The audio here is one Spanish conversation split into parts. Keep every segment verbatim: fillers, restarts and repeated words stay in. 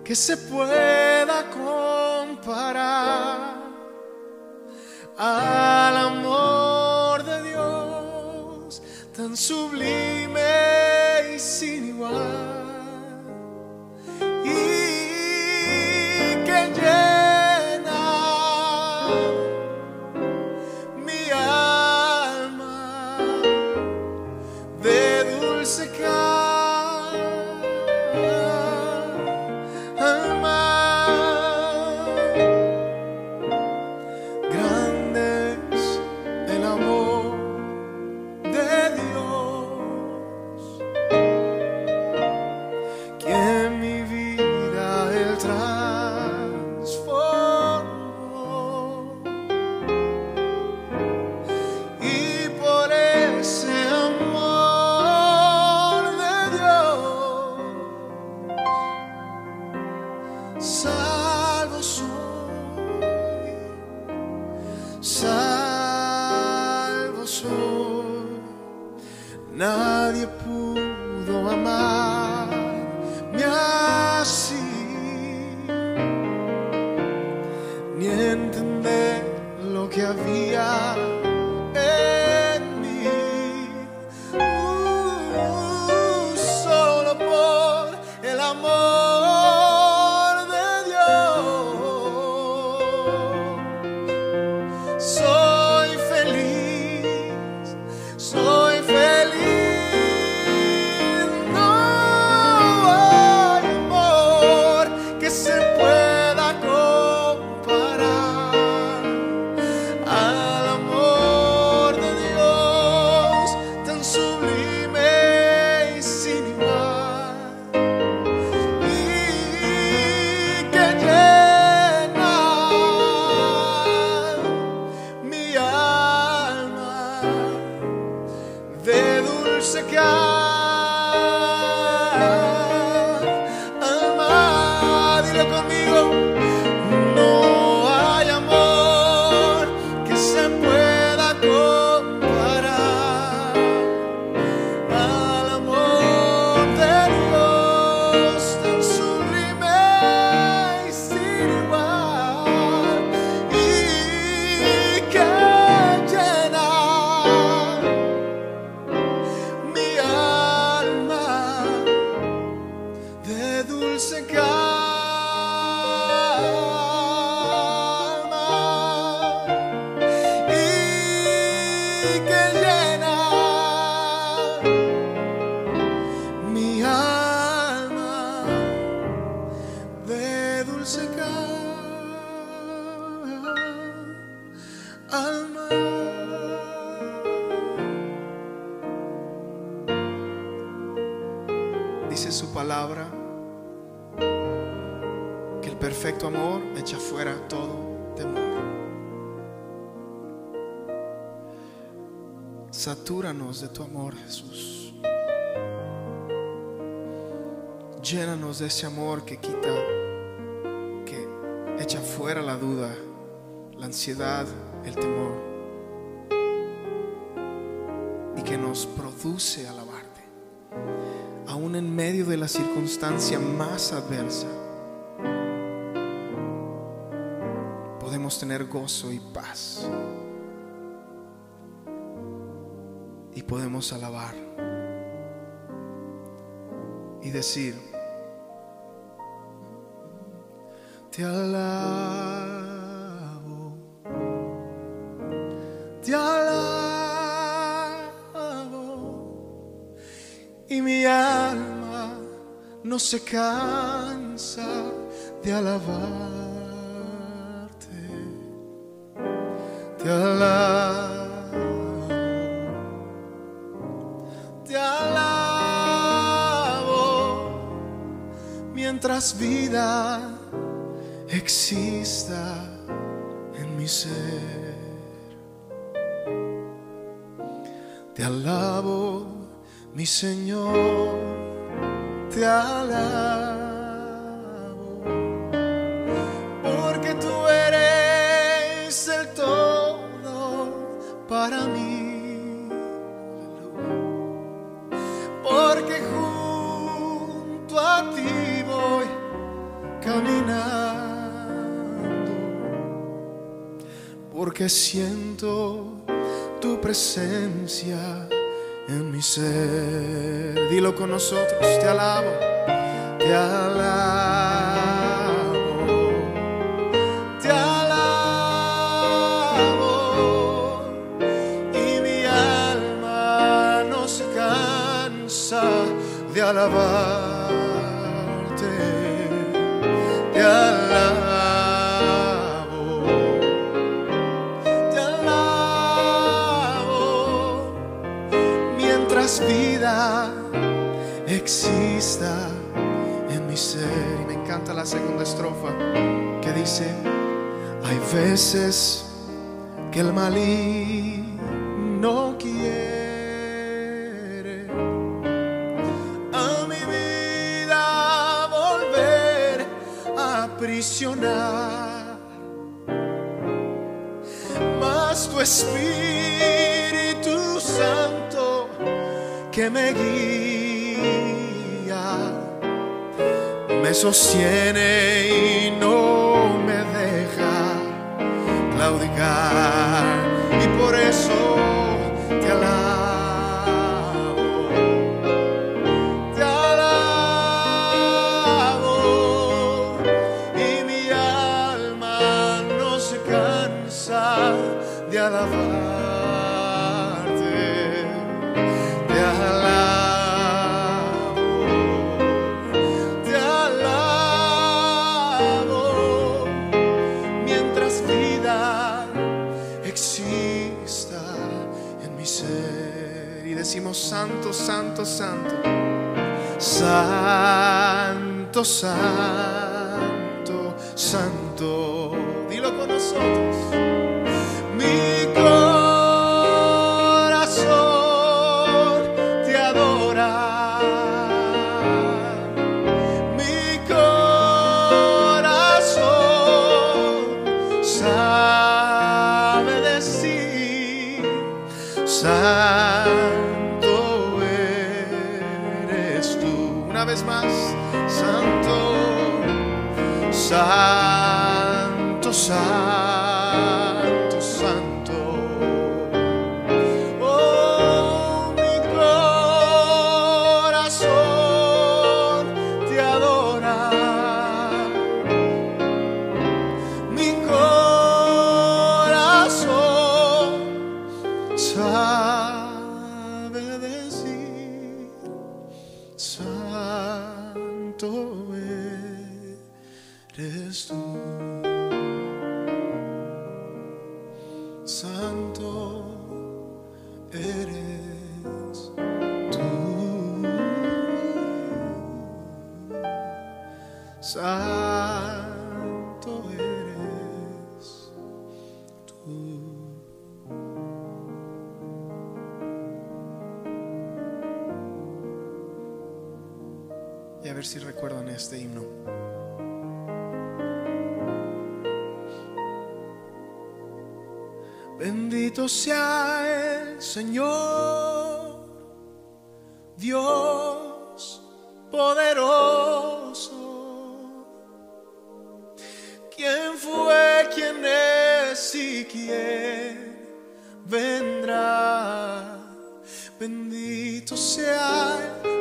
que se pueda comparar al amor de Dios, tan sublime y sin igual, y que llena mi alma de dulce calma. Grande es el amor de Dios, que en mi vida Él transformó, y por ese amor de Dios salvo soy, salvo soy. Nadie pudo amarme así, ni entender lo que había en mí. Uh, solo por el amor de Dios soy feliz, soy feliz. No hay amor que se pueda comparar al amor de Dios, tan sublime y sin igual, y que llena mi alma de dulce calma. Dilo conmigo. No hay amor que se pueda comparar al amor de Dios, tan sublime y sin igual, y que llena mi alma de dulce calma, y que llena mi alma de dulce calma. Dice su palabra que el perfecto amor echa fuera todo temor. Satúranos de tu amor, Jesús. Llénanos de ese amor que quita, que echa fuera la duda, la ansiedad, el temor, y que nos produce alabarte, aún en medio de la circunstancia más adversa. Podemos tener gozo y paz, y podemos alabar y decir: te alabo, te alabo, y mi alma no se cansa de alabarte. Te alabo, te alabo, mientras vida exista en mi ser. Te alabo, mi Señor, te alabo, porque tú eres el todo para mí, porque junto a ti voy porque siento tu presencia en mi ser. Dilo con nosotros: te alabo, te alabo, te alabo, y mi alma no se cansa de alabarte, te alabo. Vida exista en mi ser. Y me encanta la segunda estrofa que dice: hay veces que el maligno quiere a mi vida volver a aprisionar, mas tu Espíritu Santo que me guía, me sostiene y no me deja claudicar, y por eso te alabo, te alabo, y mi alma no se cansa de alabar. Decimos: santo, santo, santo, santo, santo, santo. Dilo con nosotros. Mi corazón te adora, mi corazón sabe decir: santo eres tú. Una vez más: santo, santo, santo, santo. Oh, mi corazón te adora, mi corazón sabe decir: santo eres tú, santo eres tú, santo eres tú. Y a ver si recuerdan este himno. Bendito sea el Señor, Dios poderoso, quien fue, quien es y quien vendrá. Bendito sea el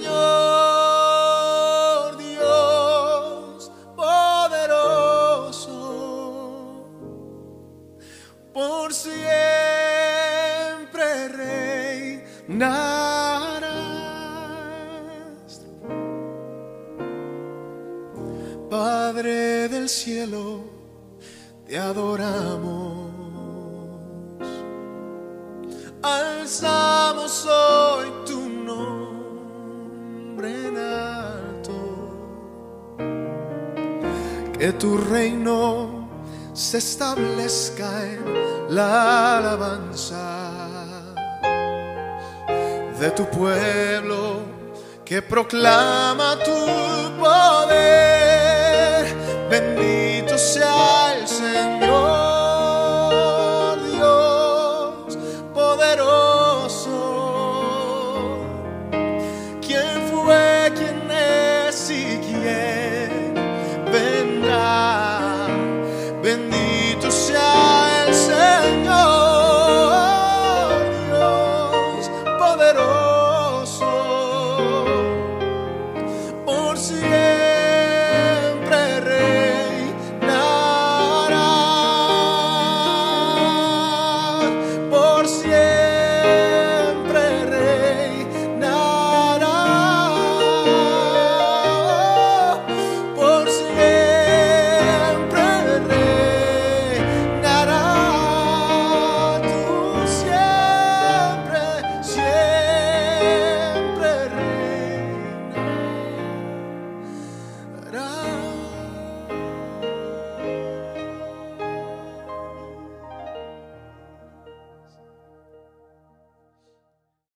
Señor, Dios poderoso, por siempre reinarás. Padre del cielo, te adoramos, alzamos hoy tu nombre en alto, que tu reino se establezca en la alabanza de tu pueblo que proclama tu poder. Bendito sea